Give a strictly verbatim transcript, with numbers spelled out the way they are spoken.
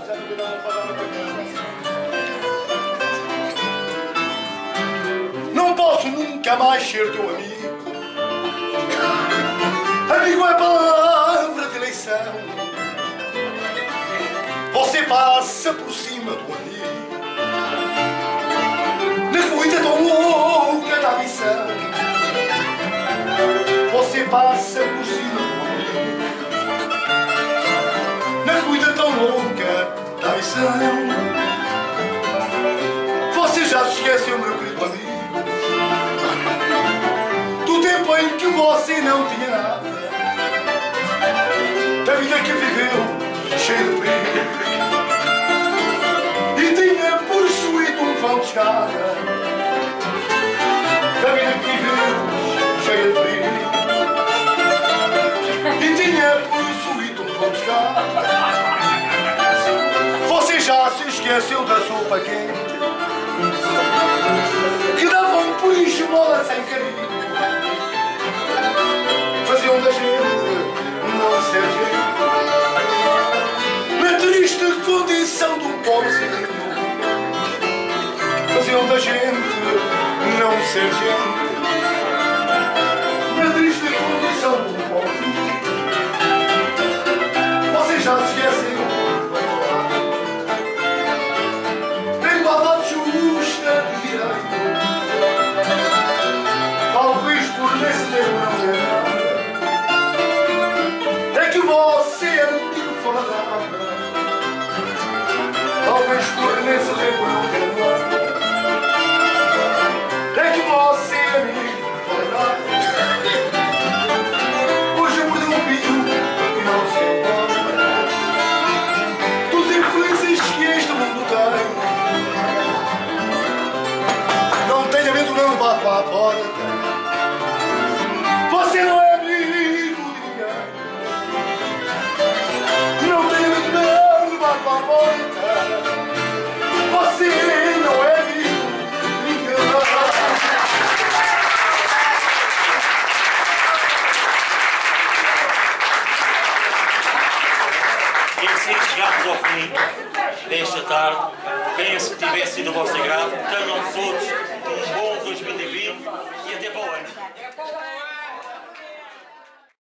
Não posso nunca mais ser teu amigo. Amigo é palavra de eleição. Você passa por cima do amigo na corrida tão louca da missão. Você passa por cima do amigo na corrida tão louca da missão. Você já se esqueceu, meu querido amigo, do tempo em que você não tinha nada, da vida que viveu cheia de perigo e tinha possuído um pão de escada, da vida que viveu cheia de perigo e tinha possuído um pão de escada. Você já se esqueceu da sopa quente que davam por esmola sem carinho, faziam da gente não ser gente, na triste condição de um pobrezinho, faziam da gente não ser gente, na triste condição de um pobrezinho. Você já se esqueceu da igualdade justa de direito, talvez por nesse tempo não ter nada. É que você é antigo falador, talvez por nesse tempo não ter nada. É que você é amigo falador, hoje mudou um pinho e não se importa dos infelizes que este mundo tem. Não tenha medo, não bate para a porta. Você não é amigo de ninguém. Não tenha medo, não bate para a porta. Você não é amigo de ninguém. E assim chegamos ao fim desta tarde. Penso que tivesse sido o vosso agrado. Tenham todos um bom dois mil e vinte e até para o ano.